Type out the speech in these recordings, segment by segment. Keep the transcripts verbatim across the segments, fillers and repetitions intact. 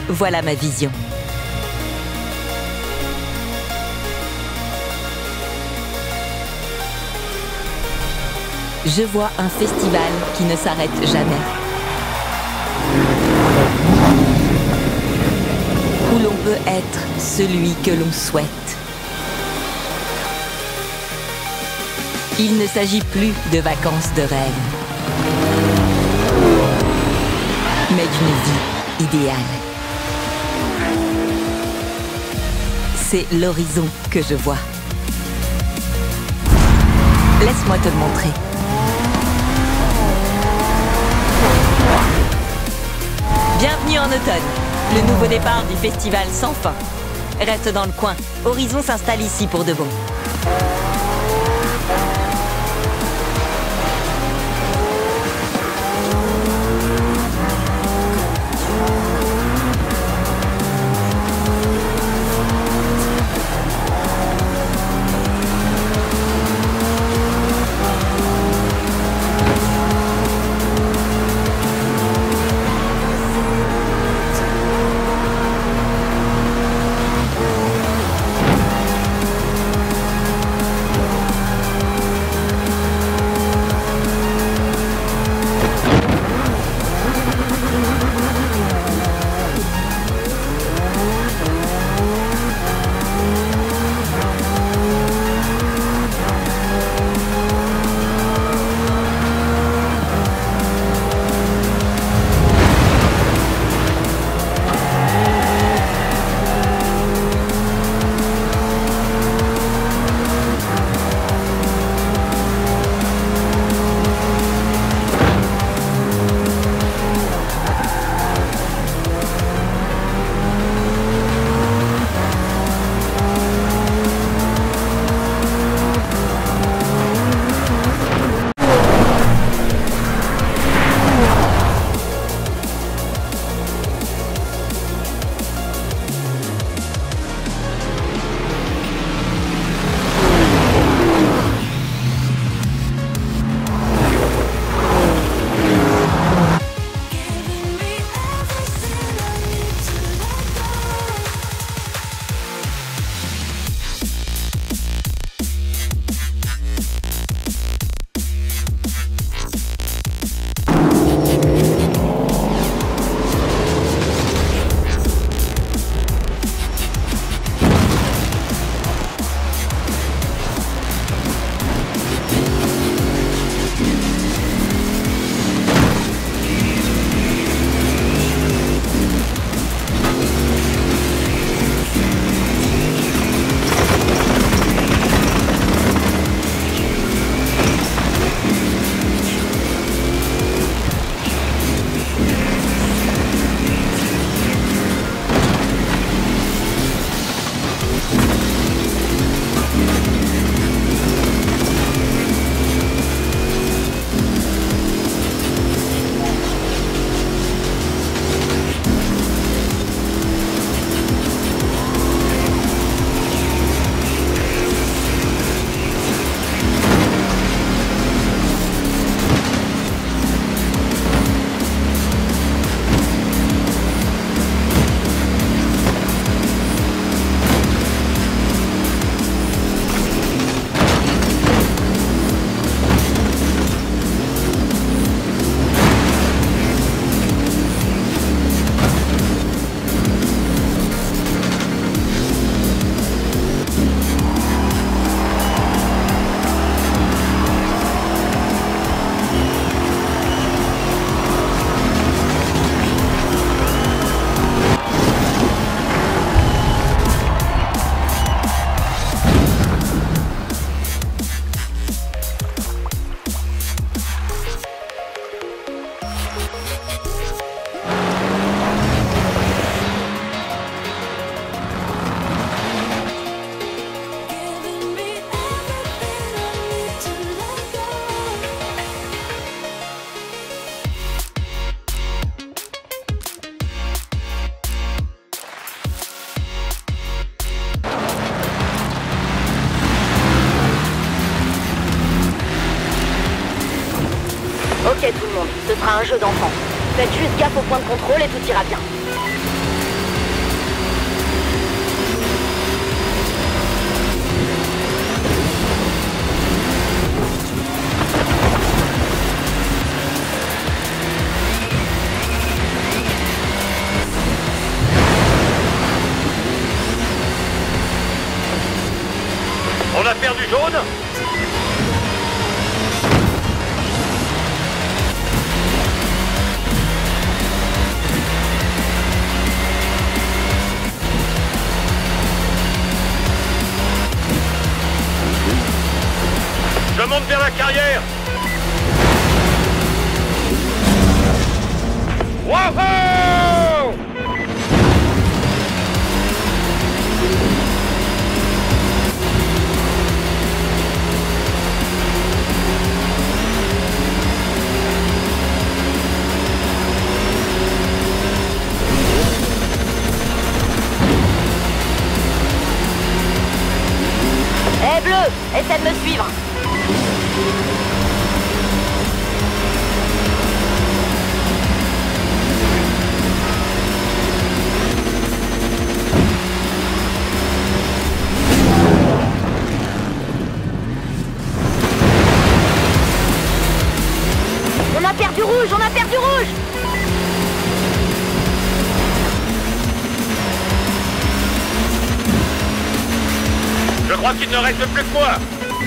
Voilà ma vision. Je vois un festival qui ne s'arrête jamais. Où l'on peut être celui que l'on souhaite. Il ne s'agit plus de vacances de rêve, mais d'une vie idéale. C'est l'horizon que je vois. Laisse-moi te le montrer. Bienvenue en automne, le nouveau départ du festival sans fin. Reste dans le coin, Horizon s'installe ici pour de bon. Ok tout le monde, ce sera un jeu d'enfant. Faites juste gaffe au point de contrôle et tout ira bien. les jaunes. Je monte vers la carrière. Wouhou! Hé, Bleu, essaie de me suivre. On a perdu rouge, on a perdu rouge. Je crois qu'il ne reste plus que moi.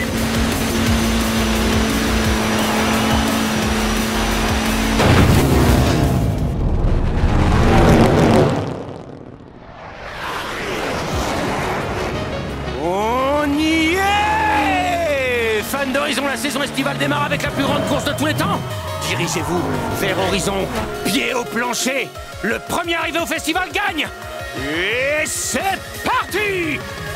On y est! Fans d'Horizon, la saison estivale démarre avec la plus grande course de tous les temps. Dirigez-vous vers Horizon, pied au plancher. Le premier arrivé au festival gagne. Et c'est parti!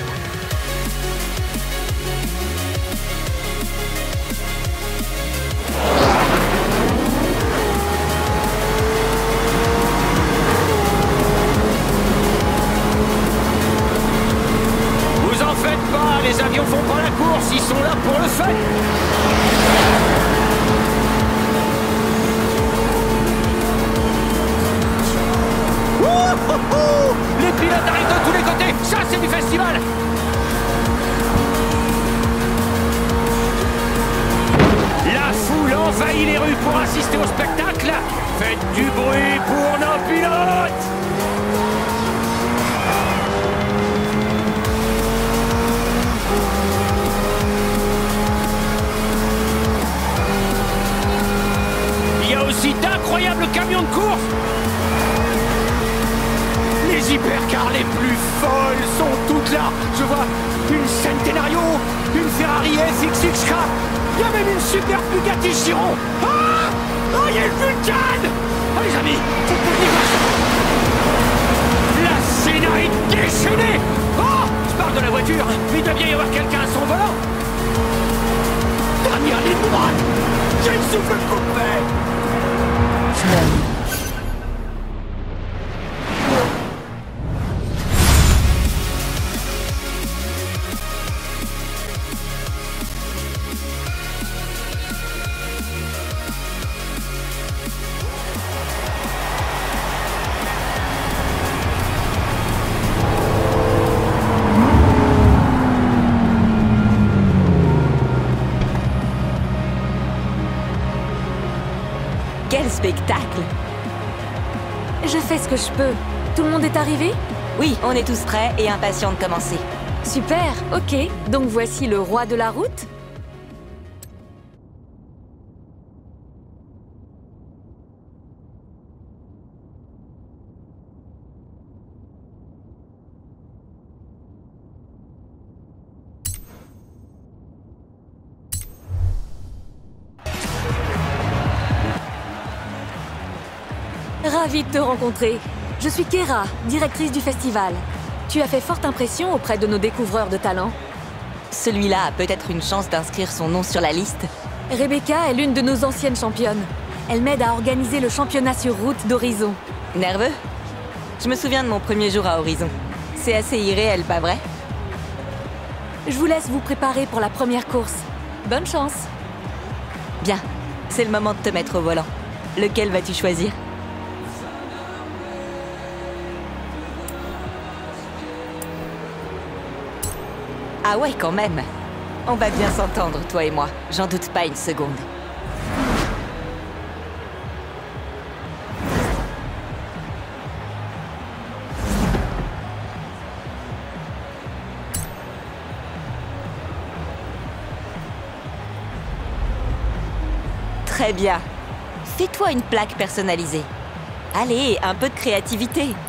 Vous en faites pas, les avions font pas la course, ils sont là pour le fun. Ouh, les pilotes arrivent de tous les côtés, ça c'est du festival. La foule envahit les rues pour assister au spectacle. Faites du bruit pour nos pilotes. Il y a aussi d'incroyables camions de course. Les hypercars les plus folles sont toutes là. Je vois une Centenario, une Ferrari F X X K. Il y a même une super Bugatti Chiron. Ah, oh, il y a une Vulcan. Oh les amis, faut que je les fasse. La Senna est déchaînée. Oh, je parle de la voiture, mais il doit bien y avoir quelqu'un à son volant. Dernière ligne droite. J'ai le souffle coupé. Quel spectacle! Je fais ce que je peux. Tout le monde est arrivé? Oui, on est tous prêts et impatients de commencer. Super, ok. Donc voici le roi de la route? Ravie de te rencontrer. Je suis Kera, directrice du festival. Tu as fait forte impression auprès de nos découvreurs de talent. Celui-là a peut-être une chance d'inscrire son nom sur la liste. Rebecca est l'une de nos anciennes championnes. Elle m'aide à organiser le championnat sur route d'Horizon. Nerveux? Je me souviens de mon premier jour à Horizon. C'est assez irréel, pas vrai? Je vous laisse vous préparer pour la première course. Bonne chance! Bien, c'est le moment de te mettre au volant. Lequel vas-tu choisir? Ah ouais, quand même. On va bien s'entendre, toi et moi. J'en doute pas une seconde. Très bien. Fais-toi une plaque personnalisée. Allez, un peu de créativité.